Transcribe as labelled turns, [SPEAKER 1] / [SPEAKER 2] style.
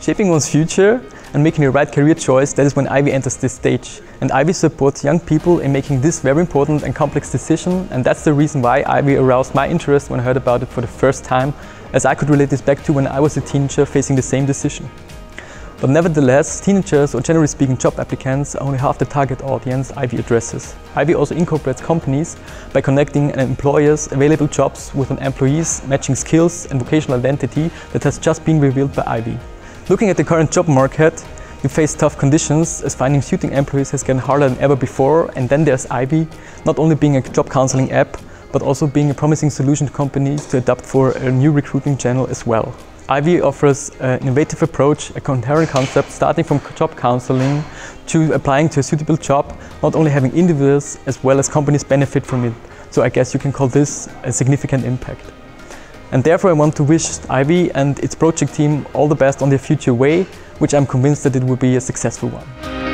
[SPEAKER 1] Shaping one's future and making the right career choice, that is when Ivy enters this stage. And Ivy supports young people in making this very important and complex decision, and that's the reason why Ivy aroused my interest when I heard about it for the first time, as I could relate this back to when I was a teenager facing the same decision. But nevertheless, teenagers, or generally speaking job applicants, are only half the target audience Ivy addresses. Ivy also incorporates companies by connecting an employer's available jobs with an employee's matching skills and vocational identity that has just been revealed by Ivy. Looking at the current job market, we face tough conditions as finding suiting employees has gotten harder than ever before, and then there's Ivy, not only being a job counseling app, but also being a promising solution to companies to adapt for a new recruiting channel as well. Ivy offers an innovative approach, a coherent concept starting from job counseling to applying to a suitable job, not only having individuals as well as companies benefit from it. So I guess you can call this a significant impact. And therefore I want to wish Ivy and its project team all the best on their future way, which I'm convinced that it will be a successful one.